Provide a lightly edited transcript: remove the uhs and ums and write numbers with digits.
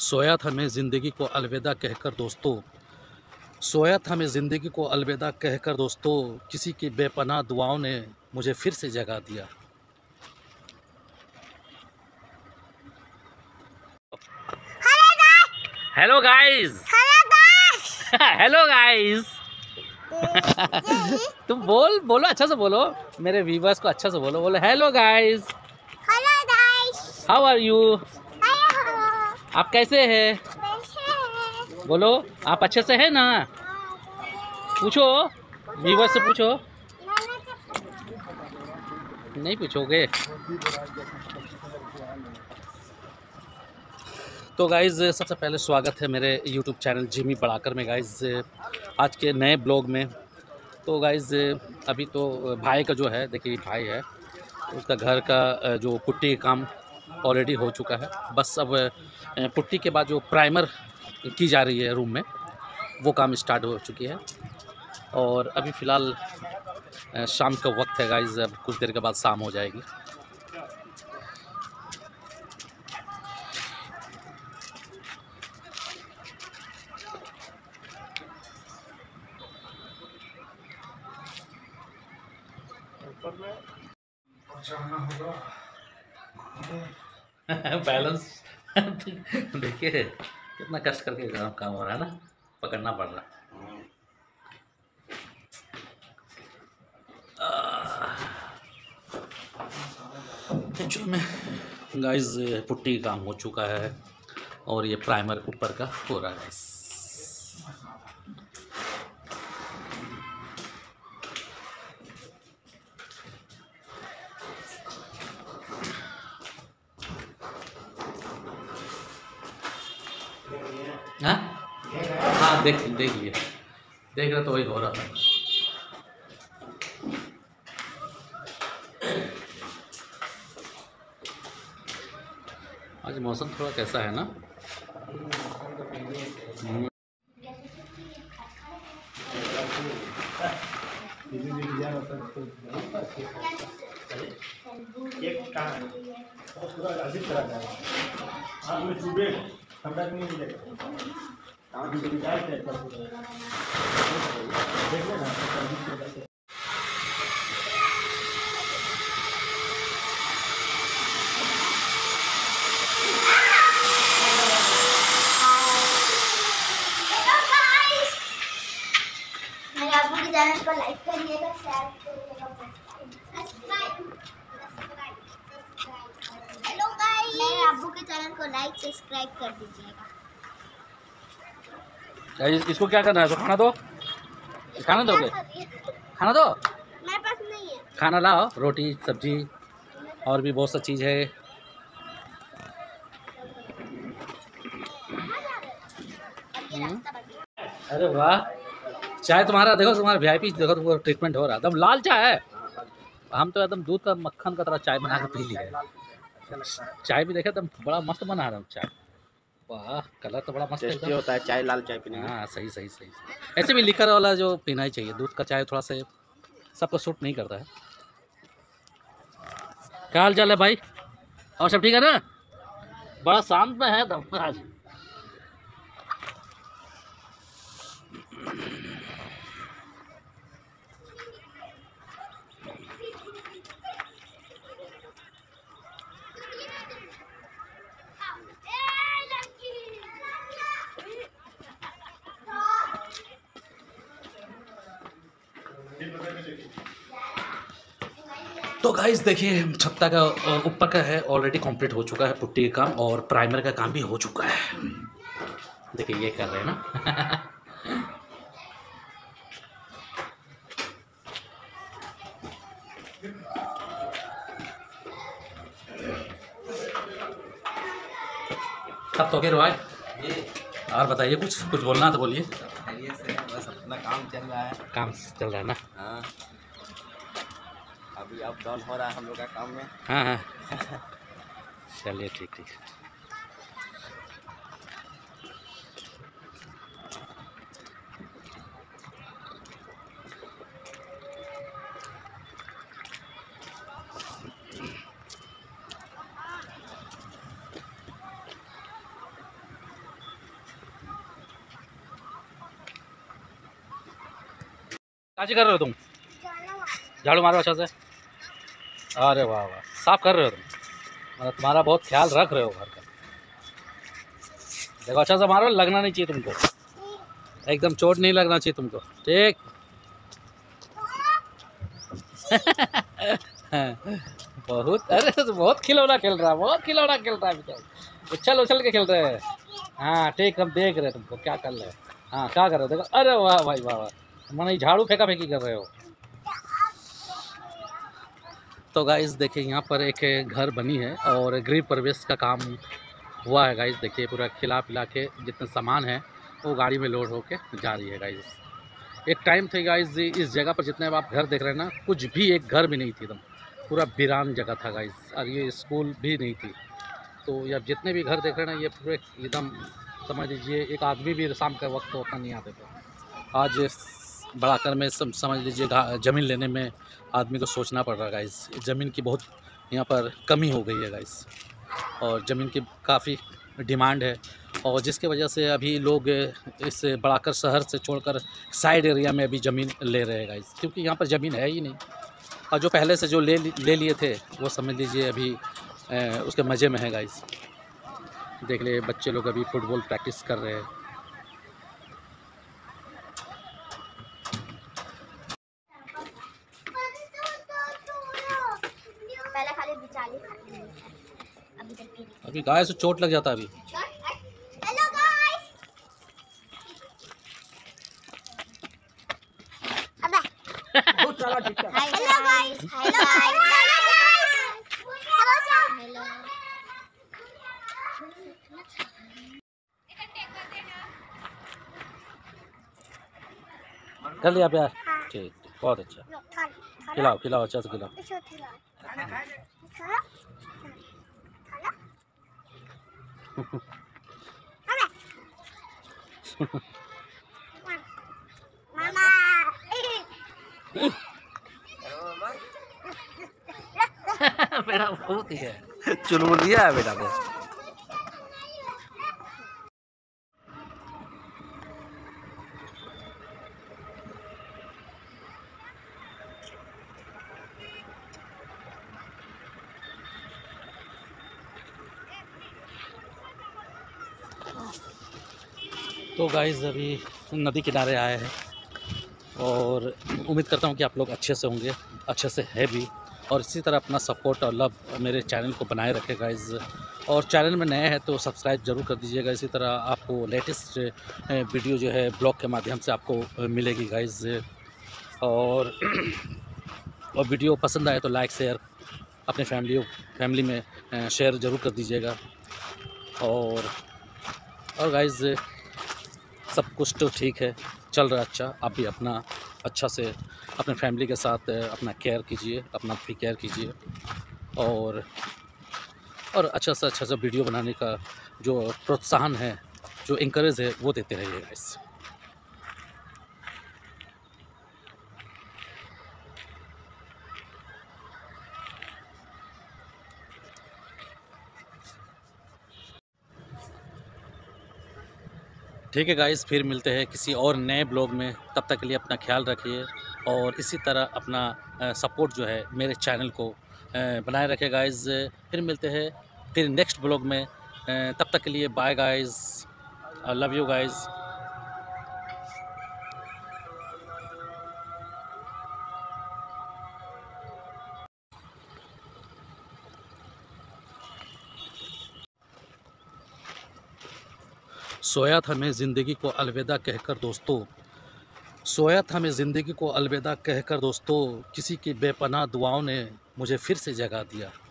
सोया था मैं ज़िंदगी को अलविदा कहकर दोस्तों, सोया था मैं ज़िंदगी को अलविदा कहकर दोस्तों, किसी की बेपनाह दुआओं ने मुझे फिर से जगा दिया। Hello guys, hello guys. तुम बोलो अच्छा से बोलो, मेरे व्यूवर्स को अच्छा से बोलो। Hello guys, how are you? आप कैसे हैं? बोलो, आप अच्छे से हैं ना? पूछो, व्यूवर्स से पूछो। नहीं पूछोगे तो गाइज़ सबसे पहले स्वागत है मेरे यूट्यूब चैनल जिमी बढ़ाकर में गाइज़, आज के नए ब्लॉग में। तो गाइज़ अभी तो भाई का जो है, देखिए भाई है, उसका घर का जो पुट्टी का काम ऑलरेडी हो चुका है। बस अब पुट्टी के बाद जो प्राइमर की जा रही है रूम में, वो काम स्टार्ट हो चुकी है। और अभी फ़िलहाल शाम का वक्त है गाइज़, अब कुछ देर के बाद शाम हो जाएगी। बैलेंस देखिए कितना कष्ट करके काम हो रहा है ना, पकड़ना पड़ रहा है। जो में गाइस पुट्टी का काम हो चुका है और ये प्राइमर ऊपर का हो रहा है। हाँ हाँ, देख लिए, देख रहा तो वही हो रहा था। आज मौसम थोड़ा कैसा है ना, चैनल को लाइक करिएगा, शेयर करिएगा, हेलो गाइस, मेरे अब्बू के चैनल को लाइक सब्सक्राइब कर दीजिएगा। इसको क्या करना है? तो खाना दो, खाना दोगे? खाना दो, मेरे पास नहीं है। खाना लाओ, रोटी सब्जी और भी बहुत सा चीज़ है। अरे वाह, चाय तुम्हारा देखो, तुम्हारा वीआईपी देखो, तुमको ट्रीटमेंट हो रहा है, एकदम लाल चाय है। हम तो एकदम दूध का मक्खन का तरह चाय बना के पी लिए। चाय भी देखे एकदम बड़ा मस्त बना रहा हूँ चाय। वाह, कलर तो बड़ा मस्त टेस्टी होता है चाय, लाल चाय पीने में। हाँ सही सही सही। ऐसे भी लिकर वाला जो पीना ही चाहिए, दूध का चाय थोड़ा सा सबको सूट नहीं करता है। क्या हाल चाल है भाई, और सब ठीक है ना? बड़ा शांत में है दम आज। तो गाइस देखिए, छत्ता का ऊपर का है ऑलरेडी कंप्लीट हो चुका है पुट्टी का काम, और प्राइमर का काम भी हो चुका है। देखिए ये कर रहे हैं ना। कब तो के भाई, और बताइए, कुछ बोलना तो बोलिए। बस अपना काम चल रहा है। काम चल रहा है ना? हाँ, अभी अप डाउन हो रहा है हम लोग का काम में। हाँ हाँ, चलिए ठीक ठीक। काजी कर रहे हो तुम? झाड़ू मारो अच्छा से। अरे वाह वाह, साफ कर रहे हो तुम, मतलब तुम्हारा बहुत ख्याल रख रहे हो घर का। देखो अच्छा से मारो, लगना नहीं चाहिए तुमको, एकदम चोट नहीं लगना चाहिए तुमको, ठीक। बहुत, अरे तो बहुत खिलौना खेल रहा है, बहुत खिलौना खेल रहा है अभी तो, उछल उछल के खेल रहे हैं। हाँ ठीक, हम देख रहे हैं तुमको क्या कर रहे हैं। हाँ क्या कर रहे हो, देखो, अरे वाह भाई वाह वाह, मैंने झाड़ू फेंका फेंकी कर रहे हो। तो गाइस देखिए यहाँ पर एक घर बनी है और गृह प्रवेश का काम हुआ है गाइस। देखिए पूरा खिला पिला के जितने सामान है वो गाड़ी में लोड होके जा रही है गाइस। एक टाइम थे गाइस इस जगह पर जितने अब आप घर देख रहे हैं ना, कुछ भी एक घर भी नहीं थी, एकदम पूरा वीरान जगह था गाइस, और ये स्कूल भी नहीं थी। तो ये अब जितने भी घर देख रहे हैं ना, ये पूरे एकदम समझ लीजिए एक आदमी भी शाम के वक्त तो उतना नहीं आते थे। आज बढ़ाकर में समझ लीजिए ज़मीन लेने में आदमी को सोचना पड़ रहा है गाइस। ज़मीन की बहुत यहाँ पर कमी हो गई है गाइस, और ज़मीन की काफ़ी डिमांड है, और जिसके वजह से अभी लोग इस बढ़ाकर शहर से छोड़कर साइड एरिया में अभी ज़मीन ले रहे हैं गाइस, क्योंकि यहाँ पर ज़मीन है ही नहीं। और जो पहले से जो ले लिए थे वो समझ लीजिए अभी उसके मज़े में है गाइस। देख ले बच्चे लोग अभी फुटबॉल प्रैक्टिस कर रहे हैं। अभी गाय से चोट लग जाता है अभी। हेलो गाइस, अबे हेलो गाइस, हेलो हेलो कर लिया प्यार, ठीक, बहुत अच्छा। खिलाओ खिलाओ अच्छा से खिलाओ। बेटा बहुत ही है, चुलबुलिया है बेटा को। तो गाइस अभी नदी किनारे आए हैं, और उम्मीद करता हूँ कि आप लोग अच्छे से होंगे, अच्छे से है भी, और इसी तरह अपना सपोर्ट और लव मेरे चैनल को बनाए रखें गाइस। और चैनल में नए हैं तो सब्सक्राइब ज़रूर कर दीजिएगा। इसी तरह आपको लेटेस्ट वीडियो जो है ब्लॉग के माध्यम से आपको मिलेगी गाइस। और वीडियो पसंद आए तो लाइक शेयर अपने फैमिली में शेयर ज़रूर कर दीजिएगा। और गाइस सब कुछ तो ठीक है, चल रहा है अच्छा। आप भी अपना अच्छा से अपने फैमिली के साथ अपना केयर कीजिए, अपना भी केयर कीजिए, और अच्छा से वीडियो बनाने का जो प्रोत्साहन है, जो इंकरेज है, वो देते रहिए गाइस। ठीक है गाइस, फिर मिलते हैं किसी और नए ब्लॉग में। तब तक के लिए अपना ख्याल रखिए, और इसी तरह अपना सपोर्ट जो है मेरे चैनल को बनाए रखिए गाइस। फिर मिलते हैं फिर नेक्स्ट ब्लॉग में। तब तक के लिए bye guys, love you guys. सोया था मैं ज़िंदगी को अलविदा कहकर दोस्तों, सोया था मैं ज़िंदगी को अलविदा कहकर दोस्तों, किसी की बेपनाह दुआओं ने मुझे फिर से जगा दिया।